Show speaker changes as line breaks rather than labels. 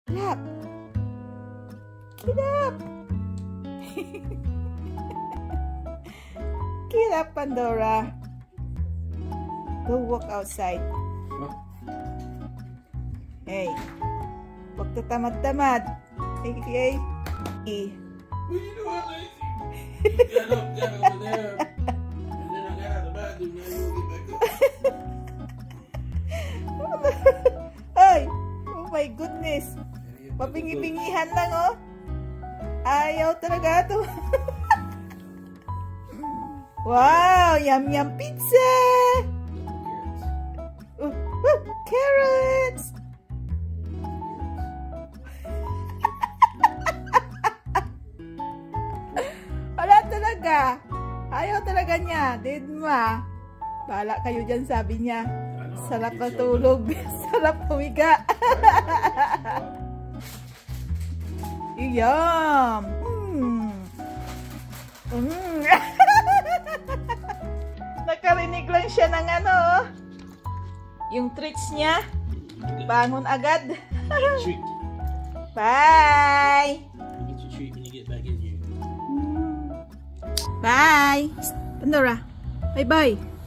Clap. Get up. Get up, Pandora. Go walk outside. Hey. Huwag tatamad-tamad. Okay?
Well, you know I'm lazy. Got over there. And then I got out the bathroom. Now you get back up.
Ay! Oh my goodness! Papingi-pingihan lang, oh! Ayaw talaga ito. Wow! Yum-yum pizza! Carrots! Wala talaga. Ayaw talaga niya. Didma. Bahala kayo dyan, sabi niya. Sarap matulog. Sarap humiga. Yum! Nakarinig lang siya ng ano, yung treats niya. Bangon agad.
Treat.
Bye!
You get your treat when you get back in here.
Bye! Pandora, bye-bye.